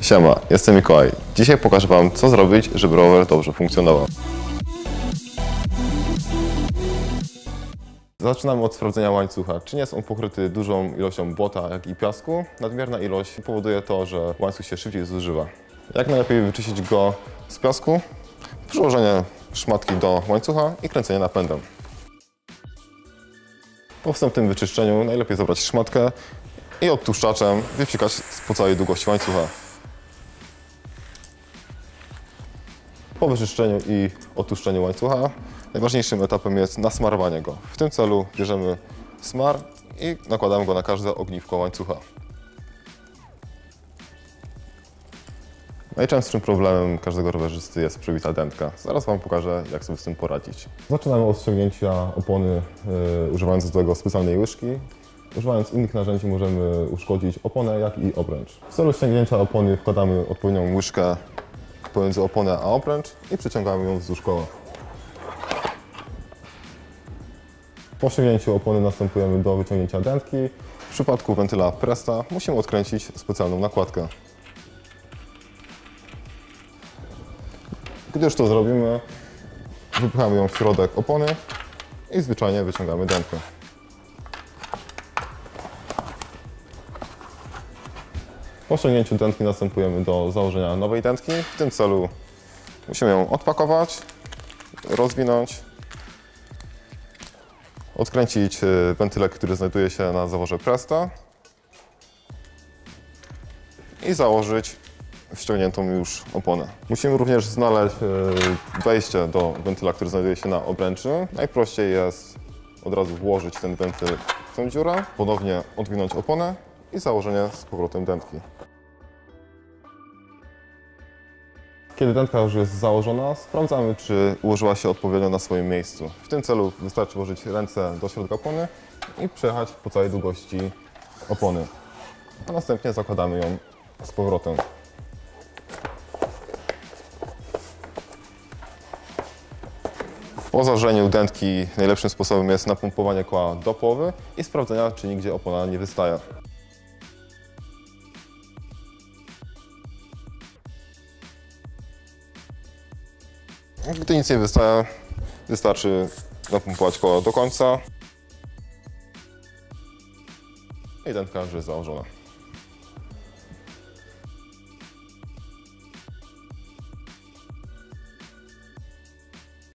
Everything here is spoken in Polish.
Siema, jestem Mikołaj. Dzisiaj pokażę Wam, co zrobić, żeby rower dobrze funkcjonował. Zaczynamy od sprawdzenia łańcucha. Czy nie jest on pokryty dużą ilością błota, jak i piasku? Nadmierna ilość powoduje to, że łańcuch się szybciej zużywa. Jak najlepiej wyczyścić go z piasku? Przyłożenie szmatki do łańcucha i kręcenie napędem. Po wstępnym wyczyszczeniu najlepiej zabrać szmatkę i odtłuszczaczem wypsikać po całej długości łańcucha. Po wyczyszczeniu i odtłuszczeniu łańcucha najważniejszym etapem jest nasmarowanie go. W tym celu bierzemy smar i nakładamy go na każde ogniwko łańcucha. Najczęstszym problemem każdego rowerzysty jest przebita dętka. Zaraz Wam pokażę, jak sobie z tym poradzić. Zaczynamy od ściągnięcia opony, używając do tego specjalnej łyżki. Używając innych narzędzi możemy uszkodzić oponę, jak i obręcz. W celu ściągnięcia opony wkładamy odpowiednią łyżkę pomiędzy oponę a obręcz i przeciągamy ją wzdłuż koła. Po ściągnięciu opony następujemy do wyciągnięcia dętki. W przypadku wentyla Presta musimy odkręcić specjalną nakładkę. Gdy już to zrobimy, wypchamy ją w środek opony i zwyczajnie wyciągamy dętkę. Po ściągnięciu dętki następujemy do założenia nowej dętki. W tym celu musimy ją odpakować, rozwinąć, odkręcić wentylek, który znajduje się na zaworze Presta i założyć wciągniętą już oponę. Musimy również znaleźć wejście do wentyla, który znajduje się na obręczy. Najprościej jest od razu włożyć ten wentyl w tę dziurę, ponownie odwinąć oponę i założenie z powrotem dętki. Kiedy dętka już jest założona, sprawdzamy, czy ułożyła się odpowiednio na swoim miejscu. W tym celu wystarczy włożyć ręce do środka opony i przejechać po całej długości opony, a następnie zakładamy ją z powrotem. Po założeniu dętki najlepszym sposobem jest napompowanie koła do połowy i sprawdzenia, czy nigdzie opona nie wystaje. Gdy nic nie wystaje, wystarczy napompować koło do końca i dętka już jest założona.